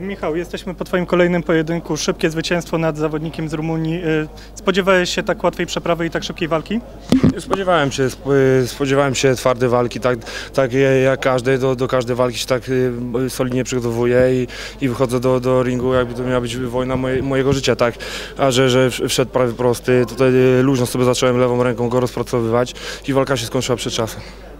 Michał, jesteśmy po Twoim kolejnym pojedynku. Szybkie zwycięstwo nad zawodnikiem z Rumunii. Spodziewałeś się tak łatwej przeprawy i tak szybkiej walki? Spodziewałem się twardej walki, tak jak każdy, do każdej walki się tak solidnie przygotowuję i wychodzę do ringu, jakby to miała być wojna mojego życia, tak? A że wszedł prawie prosty, tutaj luźno sobie zacząłem lewą ręką go rozpracowywać i walka się skończyła przed czasem.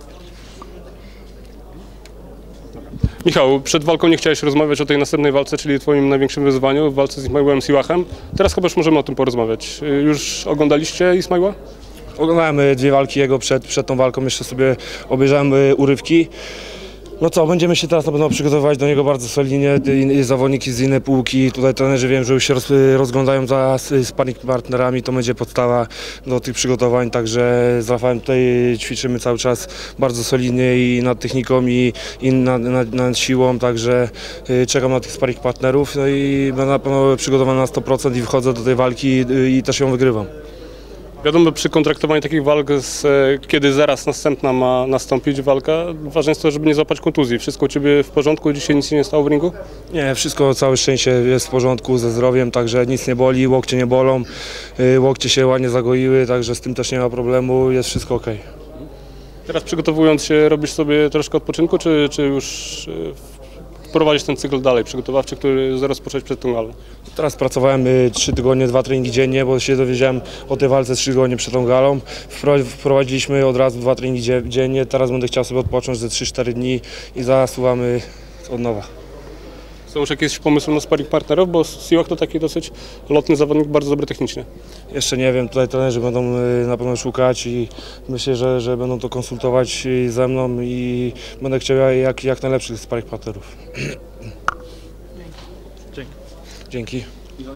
Michał, przed walką nie chciałeś rozmawiać o tej następnej walce, czyli twoim największym wyzwaniu w walce z Ismailem Siłachem. Teraz chyba już możemy o tym porozmawiać. Już oglądaliście Ismaila? Oglądałem dwie walki jego przed tą walką, jeszcze sobie obejrzałem urywki. No co, będziemy się teraz na pewno przygotowywać do niego bardzo solidnie, zawodniki z innej półki, tutaj trenerzy wiem, że już się rozglądają za sparring partnerami, to będzie podstawa do tych przygotowań, także z Rafałem tutaj ćwiczymy cały czas bardzo solidnie i nad techniką i nad siłą, także czekam na tych sparring partnerów, no i będę na pewno przygotowany na 100% i wchodzę do tej walki i też ją wygrywam. Wiadomo, przy kontraktowaniu takich walk, kiedy zaraz następna ma nastąpić walka, ważne jest to, żeby nie złapać kontuzji. Wszystko u Ciebie w porządku? Dzisiaj nic się nie stało w ringu? Nie, wszystko, całe szczęście jest w porządku ze zdrowiem, także nic nie boli, łokcie nie bolą, łokcie się ładnie zagoiły, także z tym też nie ma problemu, jest wszystko ok. Teraz przygotowując się, robisz sobie troszkę odpoczynku, czy już prowadzisz ten cykl dalej przygotowawczy, który rozpocząłeś przed tą galą? Teraz pracowałem 3 tygodnie, 2 treningi dziennie, bo się dowiedziałem o tej walce 3 tygodnie przed tą galą. Wprowadziliśmy od razu 2 treningi dziennie, teraz będę chciał sobie odpocząć ze 3-4 dni i zasuwamy od nowa. Są już jakieś pomysły na sparring partnerów, bo Siłach to taki dosyć lotny zawodnik, bardzo dobry technicznie. Jeszcze nie wiem, tutaj trenerzy będą na pewno szukać i myślę, że będą to konsultować ze mną i będę chciał jak najlepszych sparring partnerów. Dzięki. Dzięki.